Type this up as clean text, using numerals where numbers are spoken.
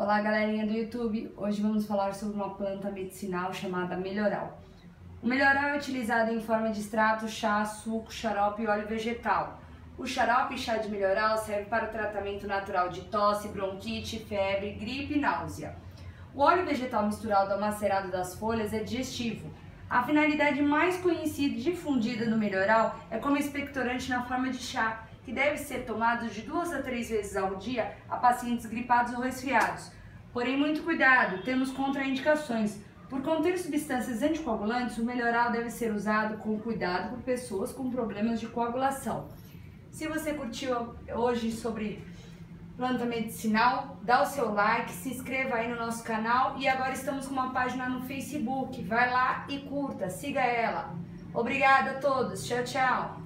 Olá, galerinha do YouTube! Hoje vamos falar sobre uma planta medicinal chamada melhoral. O melhoral é utilizado em forma de extrato, chá, suco, xarope e óleo vegetal. O xarope e chá de melhoral serve para o tratamento natural de tosse, bronquite, febre, gripe e náusea. O óleo vegetal misturado ao macerado das folhas é digestivo. A finalidade mais conhecida e difundida do melhoral é como expectorante na forma de chá, que deve ser tomado de 2 a 3 vezes ao dia a pacientes gripados ou resfriados. Porém, muito cuidado, temos contraindicações. Por conter substâncias anticoagulantes, o melhoral deve ser usado com cuidado por pessoas com problemas de coagulação. Se você curtiu hoje sobre planta medicinal, dá o seu like, se inscreva aí no nosso canal e agora estamos com uma página no Facebook. Vai lá e curta, siga ela. Obrigada a todos, tchau, tchau!